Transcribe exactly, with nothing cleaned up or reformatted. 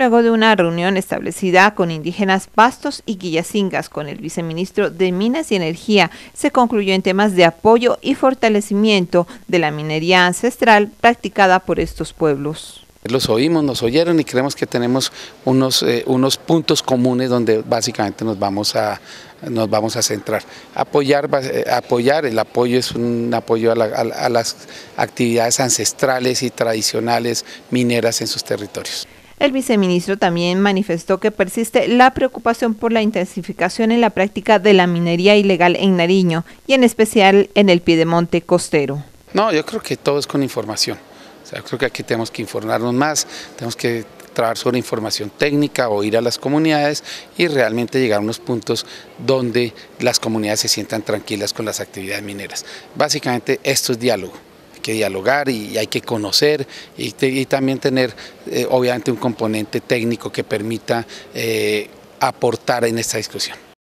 luego de una reunión establecida con indígenas pastos y quillacingas con el viceministro de Minas y Energía, se concluyó en temas de apoyo y fortalecimiento de la minería ancestral practicada por estos pueblos. Los oímos, nos oyeron y creemos que tenemos unos, eh, unos puntos comunes donde básicamente nos vamos a, nos vamos a centrar. Apoyar, eh, apoyar, el apoyo es un apoyo a, la, a, a las actividades ancestrales y tradicionales mineras en sus territorios. El viceministro también manifestó que persiste la preocupación por la intensificación en la práctica de la minería ilegal en Nariño y en especial en el piedemonte costero. No, yo creo que todo es con información. O sea, creo que aquí tenemos que informarnos más, tenemos que trabajar sobre información técnica o ir a las comunidades y realmente llegar a unos puntos donde las comunidades se sientan tranquilas con las actividades mineras. Básicamente esto es diálogo, hay que dialogar y hay que conocer y, te, y también tener eh, obviamente un componente técnico que permita eh, aportar en esta discusión.